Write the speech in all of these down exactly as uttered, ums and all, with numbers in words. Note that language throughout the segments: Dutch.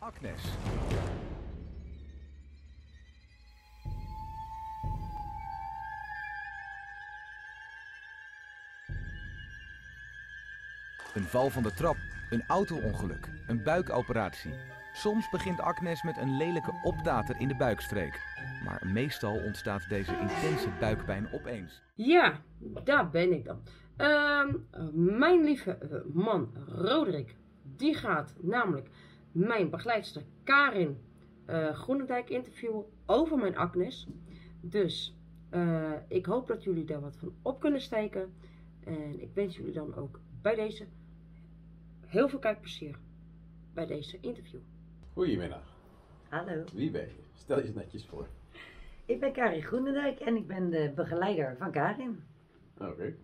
Agnes. Een val van de trap, een auto-ongeluk, een buikoperatie. Soms begint Agnes met een lelijke optater in de buikstreek. Maar meestal ontstaat deze intense buikpijn opeens. Ja, daar ben ik dan. Uh, mijn lieve man Roderick, die gaat namelijk mijn begeleidster Karin uh, Groenendijk interviewen over mijn Agnes. Dus uh, ik hoop dat jullie daar wat van op kunnen steken. En ik wens jullie dan ook bij deze heel veel kijkplezier bij deze interview. Goedemiddag. Hallo. Wie ben je? Stel je netjes voor. Ik ben Karin Groenendijk en ik ben de begeleider van Karin. Oké. Okay.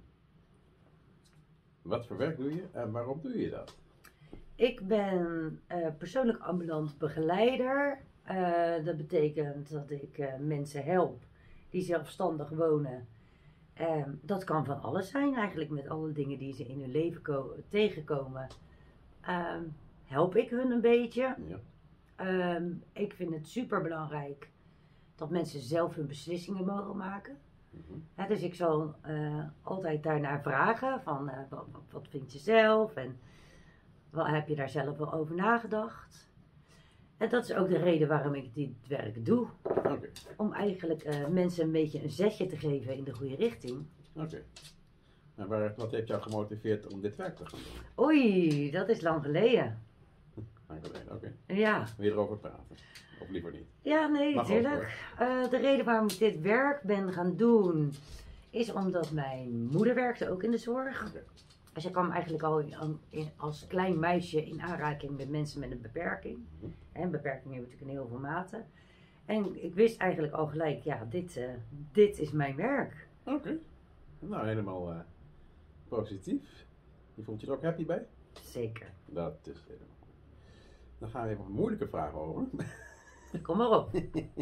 Wat voor werk doe je en waarom doe je dat? Ik ben uh, persoonlijk ambulant begeleider. Uh, dat betekent dat ik uh, mensen help die zelfstandig wonen. Uh, dat kan van alles zijn eigenlijk, met alle dingen die ze in hun leven tegenkomen. Uh, help ik hun een beetje. Ja. Uh, ik vind het super belangrijk dat mensen zelf hun beslissingen mogen maken. Mm-hmm. Ja, dus ik zal uh, altijd daarnaar vragen van uh, wat, wat vind je zelf en wat heb je daar zelf wel over nagedacht. En dat is ook de reden waarom ik dit werk doe. Okay. Om eigenlijk uh, mensen een beetje een zetje te geven in de goede richting. Oké. Okay. En waar, wat heeft jou gemotiveerd om dit werk te gaan doen? Oei, dat is lang geleden. Lang geleden, oké. Okay. Ja. Wil je erover praten? Of liever niet? Ja, nee, natuurlijk. Uh, de reden waarom ik dit werk ben gaan doen, is omdat mijn moeder werkte ook in de zorg. Okay. Dus ik kwam eigenlijk al in, in, als klein meisje in aanraking met mensen met een beperking. Mm-hmm. En beperkingen hebben natuurlijk in heel veel mate. En ik wist eigenlijk al gelijk, ja, dit, uh, dit is mijn werk. Oké. Okay. Nou, helemaal uh, positief. Je voelt je er ook happy bij? Zeker. Dat is helemaal goed. Dan gaan we even een moeilijke vraag over. Kom maar op.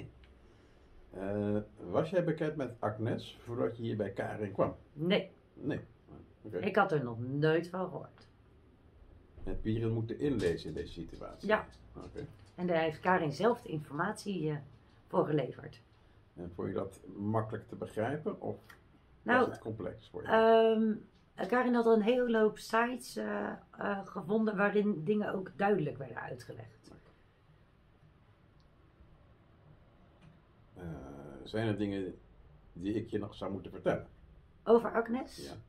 uh, was jij bekend met Agnes voordat je hier bij Karin kwam? Nee. Nee. Okay. Ik had er nog nooit van gehoord. Heb je hierin moeten inlezen in deze situatie? Ja. Okay. En daar heeft Karin zelf de informatie uh, voor geleverd. En vond je dat makkelijk te begrijpen of nou, was het complex voor je? Um, Karin had al een hele hoop sites uh, uh, gevonden waarin dingen ook duidelijk werden uitgelegd. Uh, zijn er dingen die ik je nog zou moeten vertellen? Over Agnes? Ja.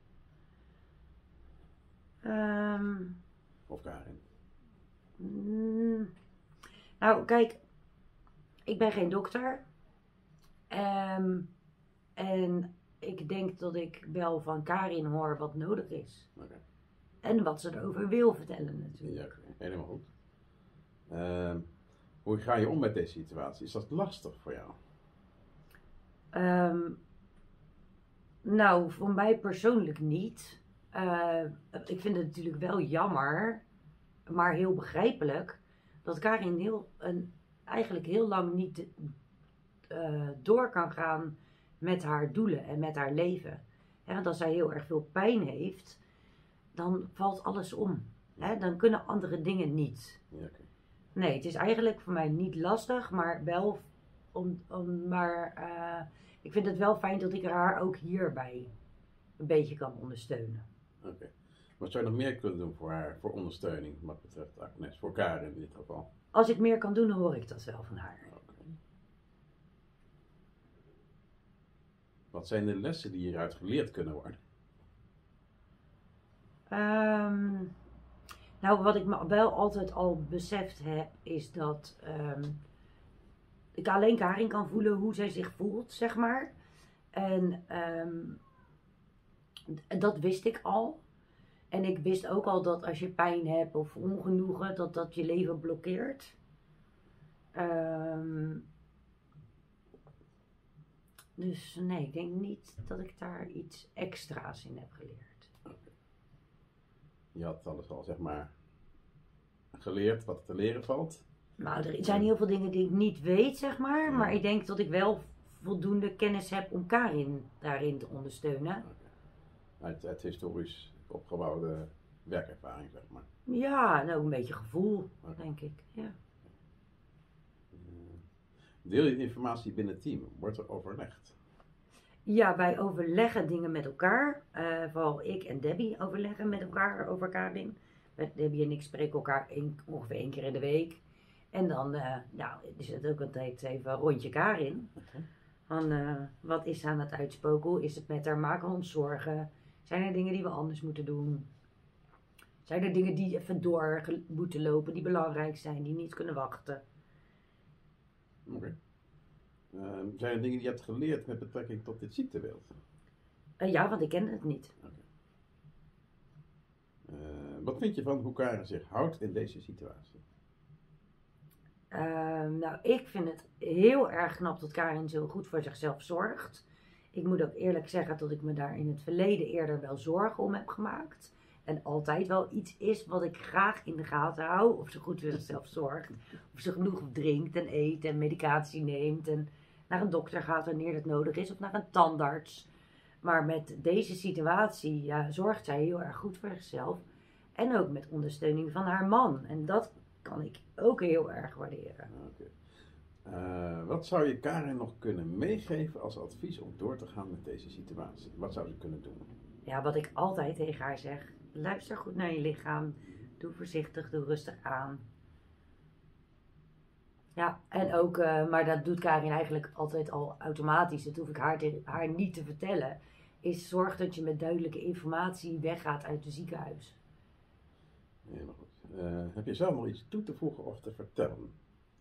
Um, of Karin? Mm, nou, kijk, ik ben geen dokter. Um, en ik denk dat ik wel van Karin hoor wat nodig is. Okay. En wat ze erover wil vertellen natuurlijk. Ja, helemaal goed. Uh, hoe ga je om met deze situatie? Is dat lastig voor jou? Um, nou, voor mij persoonlijk niet. Uh, ik vind het natuurlijk wel jammer, maar heel begrijpelijk, dat Karin heel, een, eigenlijk heel lang niet uh, door kan gaan met haar doelen en met haar leven. Ja, want als zij heel erg veel pijn heeft, dan valt alles om. Hè? Dan kunnen andere dingen niet. Ja, okay. Nee, het is eigenlijk voor mij niet lastig, maar wel om, om maar uh, ik vind het wel fijn dat ik haar ook hierbij een beetje kan ondersteunen. Oké. Okay. Wat zou je nog meer kunnen doen voor haar, voor ondersteuning, wat betreft Agnes, voor Karin in dit geval? Als ik meer kan doen, dan hoor ik dat wel van haar. Okay. Wat zijn de lessen die hieruit geleerd kunnen worden? Um, nou, wat ik me wel altijd al beseft heb, is dat um, ik alleen Karin kan voelen hoe zij zich voelt, zeg maar. En um, dat wist ik al. En ik wist ook al dat als je pijn hebt of ongenoegen, dat dat je leven blokkeert. Um, dus nee, ik denk niet dat ik daar iets extra's in heb geleerd. Okay. Je had alles al, zeg maar, geleerd wat er te leren valt? Nou, er zijn heel veel dingen die ik niet weet, zeg maar. Ja. Maar ik denk dat ik wel voldoende kennis heb om Karin daarin te ondersteunen. Okay. Uit, uit historisch opgebouwde werkervaring, zeg maar. Ja, en ook een beetje gevoel, okay. denk ik. Ja. Deel je informatie binnen het team? Wordt er overlegd? Ja, wij overleggen dingen met elkaar. Uh, vooral ik en Debbie overleggen met elkaar over Karin. Met Debbie en ik spreken elkaar één, ongeveer één keer in de week. En dan uh, nou, is het ook altijd even een rondje Karin. Okay. Van, uh, wat is ze aan het uitspoken? Hoe is het met haar? Maken we ons zorgen? Zijn er dingen die we anders moeten doen? Zijn er dingen die even door moeten lopen, die belangrijk zijn, die niet kunnen wachten? Oké. Okay. Uh, zijn er dingen die je hebt geleerd met betrekking tot dit ziektebeeld? Uh, ja, want ik kende het niet. Okay. Uh, wat vind je van hoe Karin zich houdt in deze situatie? Uh, nou, ik vind het heel erg knap dat Karin zo goed voor zichzelf zorgt. Ik moet ook eerlijk zeggen dat ik me daar in het verleden eerder wel zorgen om heb gemaakt. En altijd wel iets is wat ik graag in de gaten hou. Of ze goed voor zichzelf zorgt. Of ze genoeg drinkt en eet en medicatie neemt. En naar een dokter gaat wanneer het nodig is. Of naar een tandarts. Maar met deze situatie ja, zorgt zij heel erg goed voor zichzelf. En ook met ondersteuning van haar man. En dat kan ik ook heel erg waarderen. Okay. Uh, wat zou je Karin nog kunnen meegeven als advies om door te gaan met deze situatie? Wat zou ze kunnen doen? Ja, wat ik altijd tegen haar zeg. Luister goed naar je lichaam. Doe voorzichtig, doe rustig aan. Ja, en ook, uh, maar dat doet Karin eigenlijk altijd al automatisch. Dat hoef ik haar, te, haar niet te vertellen. Is zorg dat je met duidelijke informatie weggaat uit het ziekenhuis. Heel goed. Uh, heb je zelf nog iets toe te voegen of te vertellen?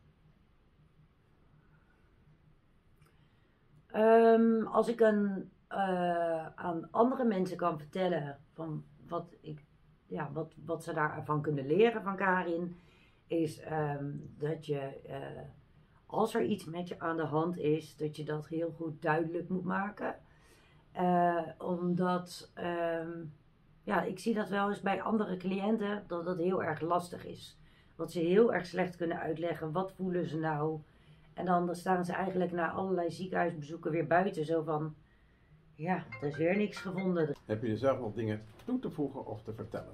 Um, als ik een, uh, aan andere mensen kan vertellen van wat, ik, ja, wat, wat ze daarvan kunnen leren van Karin, is um, dat je, uh, als er iets met je aan de hand is, dat je dat heel goed duidelijk moet maken. Uh, omdat, um, ja, ik zie dat wel eens bij andere cliënten, dat dat heel erg lastig is. Wat ze heel erg slecht kunnen uitleggen, wat voelen ze nou? En dan staan ze eigenlijk na allerlei ziekenhuisbezoeken weer buiten, zo van, ja, er is weer niks gevonden. Heb je er zelf nog dingen toe te voegen of te vertellen?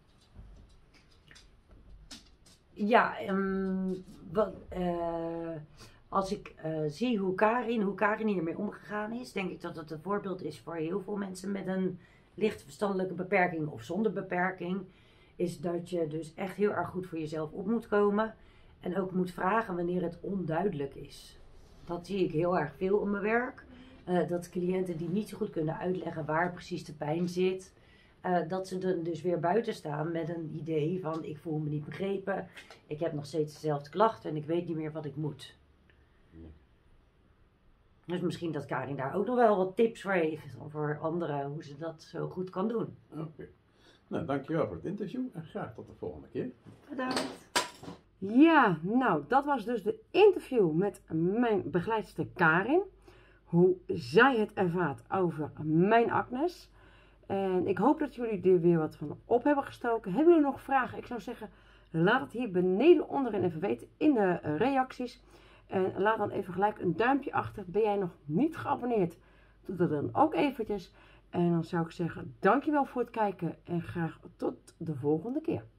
Ja, um, wat, uh, als ik uh, zie hoe Karin, hoe Karin hiermee omgegaan is, denk ik dat het een voorbeeld is voor heel veel mensen met een licht verstandelijke beperking of zonder beperking. Is dat je dus echt heel erg goed voor jezelf op moet komen. En ook moet vragen wanneer het onduidelijk is. Dat zie ik heel erg veel in mijn werk. Uh, dat cliënten die niet zo goed kunnen uitleggen waar precies de pijn zit. Uh, dat ze dan dus weer buiten staan met een idee van ik voel me niet begrepen. Ik heb nog steeds dezelfde klachten en ik weet niet meer wat ik moet. Ja. Dus misschien dat Karin daar ook nog wel wat tips voor heeft. Voor anderen hoe ze dat zo goed kan doen. Oké. Okay. Nou, dankjewel voor het interview en graag tot de volgende keer. Bedankt. Ja, nou, dat was dus de interview met mijn begeleidster Karin. Hoe zij het ervaart over mijn Agnes. En ik hoop dat jullie er weer wat van op hebben gestoken. Hebben jullie nog vragen? Ik zou zeggen, laat het hier beneden onderin even weten in de reacties. En laat dan even gelijk een duimpje achter. Ben jij nog niet geabonneerd? Doe dat dan ook eventjes. En dan zou ik zeggen, dankjewel voor het kijken en graag tot de volgende keer.